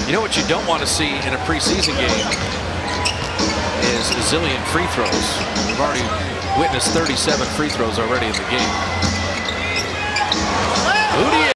You know what you don't want to see in a preseason game is a zillion free throws. We've already witnessed 37 free throws already in the game.